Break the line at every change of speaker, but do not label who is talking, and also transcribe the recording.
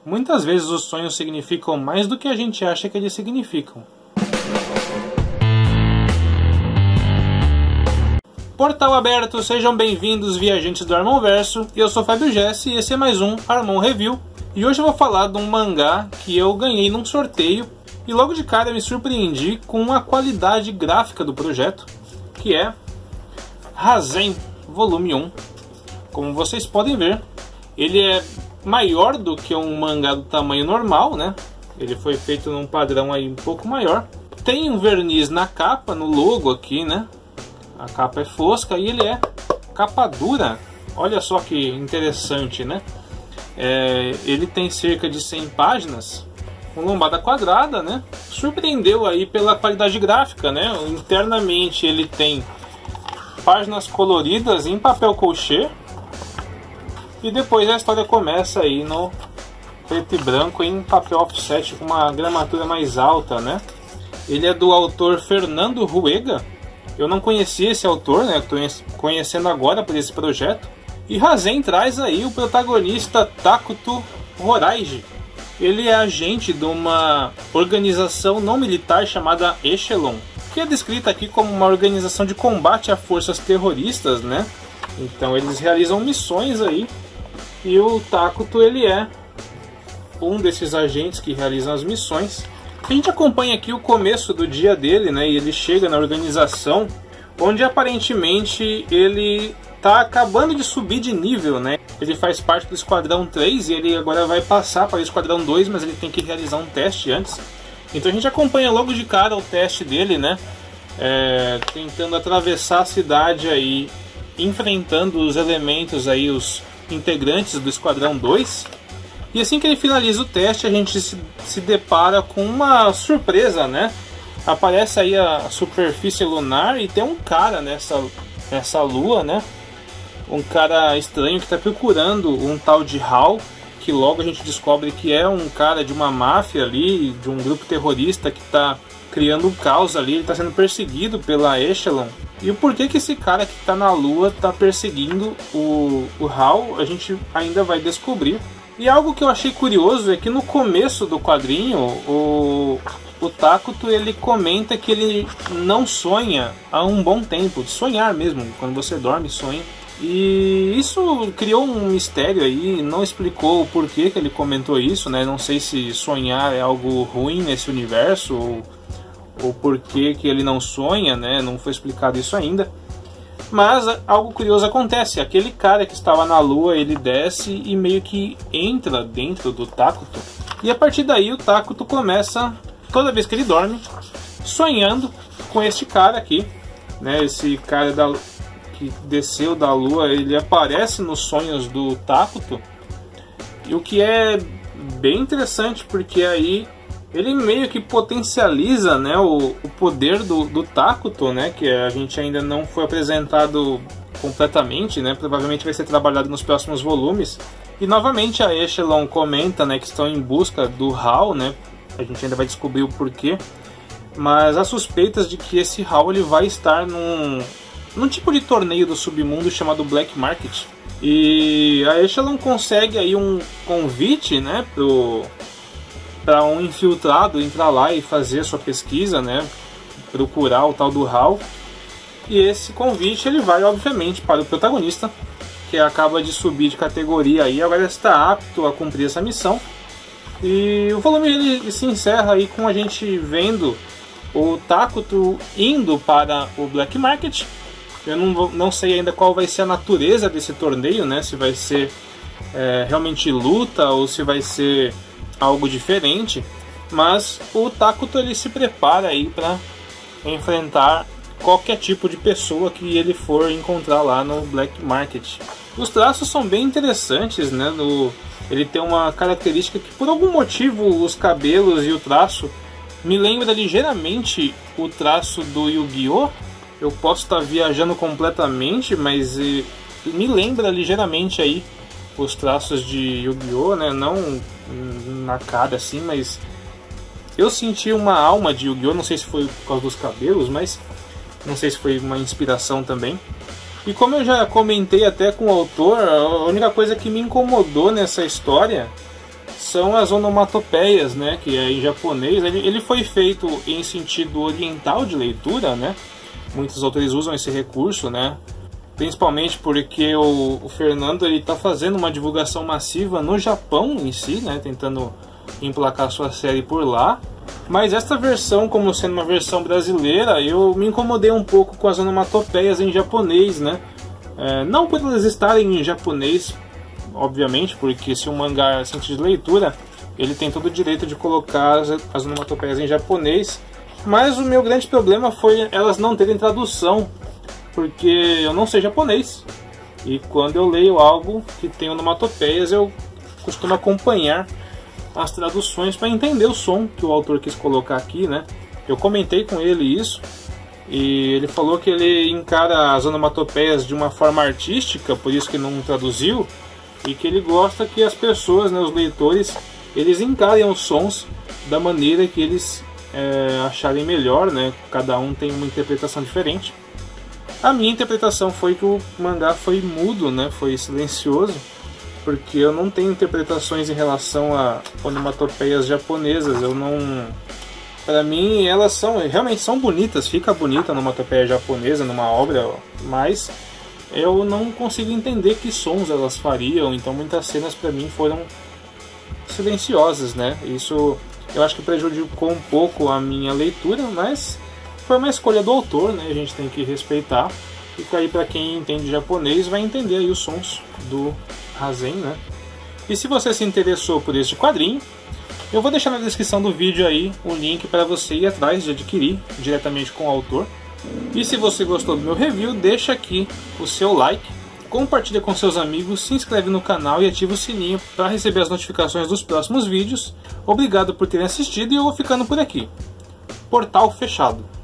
Muitas vezes os sonhos significam mais do que a gente acha que eles significam. Portal aberto, sejam bem-vindos, viajantes do Armonverso. Eu sou Fábio Jesse e esse é mais um Armon Review. E hoje eu vou falar de um mangá que eu ganhei num sorteio e logo de cara eu me surpreendi com a qualidade gráfica do projeto, que é Rasen Volume 1. Como vocês podem ver, ele é maior do que um mangá do tamanho normal, né? Ele foi feito num padrão aí um pouco maior. Tem um verniz na capa, no logo aqui, né? A capa é fosca e ele é capa dura. Olha só que interessante, né? Ele tem cerca de 100 páginas, com lombada quadrada, né? Surpreendeu aí pela qualidade gráfica, né? Internamente ele tem páginas coloridas em papel colchê. E depois a história começa aí no preto e branco em papel offset com uma gramatura mais alta, né? Ele é do autor Fernando Ruega. Eu não conhecia esse autor, né? Estou conhecendo agora por esse projeto. E Rasen traz aí o protagonista Takuto Horaiji. Ele é agente de uma organização não militar chamada Echelon, que é descrita aqui como uma organização de combate a forças terroristas, né? Então eles realizam missões aí. E o Takuto, ele é um desses agentes que realizam as missões. A gente acompanha aqui o começo do dia dele, né? E ele chega na organização, onde aparentemente ele está acabando de subir de nível, né? Ele faz parte do Esquadrão 3 e ele agora vai passar para o Esquadrão 2, mas ele tem que realizar um teste antes. Então a gente acompanha logo de cara o teste dele, né? Tentando atravessar a cidade aí, enfrentando os elementos aí, os integrantes do Esquadrão 2. E assim que ele finaliza o teste, a gente se depara com uma surpresa, né? Aparece aí a superfície lunar e tem um cara nessa lua, né? Um cara estranho que está procurando um tal de Hal, que logo a gente descobre que é um cara de uma máfia ali, de um grupo terrorista que está criando um caos ali, ele está sendo perseguido pela Echelon. E o porquê que esse cara que está na lua está perseguindo o Hal, a gente ainda vai descobrir. E algo que eu achei curioso é que no começo do quadrinho, o Takuto, ele comenta que ele não sonha há um bom tempo, de sonhar mesmo, quando você dorme, sonha. E isso criou um mistério aí, não explicou o porquê que ele comentou isso, né? Não sei se sonhar é algo ruim nesse universo, ou porquê que ele não sonha, né? Não foi explicado isso ainda. Mas algo curioso acontece, aquele cara que estava na lua, ele desce e meio que entra dentro do Takuto. E a partir daí o Takuto começa, toda vez que ele dorme, sonhando com este cara aqui, né? Esse cara que desceu da lua, ele aparece nos sonhos do Takuto. E o que é bem interessante, porque aí ele meio que potencializa, né, o poder do Takuto, né, que a gente ainda não foi apresentado completamente, né, provavelmente vai ser trabalhado nos próximos volumes. E novamente a Echelon comenta, né, que estão em busca do Hal, né, a gente ainda vai descobrir o porquê, mas há suspeitas de que esse Hal ele vai estar num tipo de torneio do submundo chamado Black Market. E a Echelon consegue aí um convite, né, para um infiltrado entrar lá e fazer sua pesquisa, né, procurar o tal do Hal. E esse convite ele vai obviamente para o protagonista, que acaba de subir de categoria aí, agora está apto a cumprir essa missão. E o volume ele se encerra aí com a gente vendo o Takuto indo para o Black Market. Eu não sei ainda qual vai ser a natureza desse torneio, né, se vai ser realmente luta ou se vai ser algo diferente, mas o Takuto ele se prepara aí para enfrentar qualquer tipo de pessoa que ele for encontrar lá no Black Market. Os traços são bem interessantes, né? Ele tem uma característica que por algum motivo os cabelos e o traço me lembra ligeiramente o traço do Yu-Gi-Oh! Eu posso estar viajando completamente, mas me lembra ligeiramente aí os traços de Yu-Gi-Oh! Né? Não na cara assim, mas eu senti uma alma de Yu-Gi-Oh! Não sei se foi por causa dos cabelos, mas não sei se foi uma inspiração também. E como eu já comentei até com o autor, a única coisa que me incomodou nessa história são as onomatopeias, né, que é em japonês. Ele foi feito em sentido oriental de leitura, né? Muitos autores usam esse recurso, né? Principalmente porque o Fernando ele está fazendo uma divulgação massiva no Japão em si, né? Tentando emplacar sua série por lá. Mas esta versão, como sendo uma versão brasileira, eu me incomodei um pouco com as onomatopeias em japonês, né? Não por elas estarem em japonês, obviamente, porque se um mangá é sentido de leitura, ele tem todo o direito de colocar as onomatopeias em japonês. Mas o meu grande problema foi elas não terem tradução, porque eu não sei japonês. E quando eu leio algo que tem onomatopeias, eu costumo acompanhar as traduções para entender o som que o autor quis colocar aqui, né? Eu comentei com ele isso, e ele falou que ele encara as onomatopeias de uma forma artística, por isso que não traduziu, e que ele gosta que as pessoas, né, os leitores, eles encarem os sons da maneira que eles acharem melhor, né? Cada um tem uma interpretação diferente. A minha interpretação foi que o mangá foi mudo, né? Foi silencioso, porque eu não tenho interpretações em relação a onomatopeias japonesas. Eu não... Para mim, elas realmente são bonitas, fica bonita a onomatopeia japonesa numa obra, mas eu não consigo entender que sons elas fariam, então muitas cenas para mim foram silenciosas, né? Isso eu acho que prejudicou um pouco a minha leitura, mas foi uma escolha do autor, né? A gente tem que respeitar. Fica aí para quem entende japonês, vai entender aí os sons do Rasen, né? E se você se interessou por este quadrinho, eu vou deixar na descrição do vídeo aí o link para você ir atrás de adquirir diretamente com o autor. E se você gostou do meu review, deixa aqui o seu like, compartilha com seus amigos, se inscreve no canal e ativa o sininho para receber as notificações dos próximos vídeos. Obrigado por terem assistido e eu vou ficando por aqui. Portal fechado.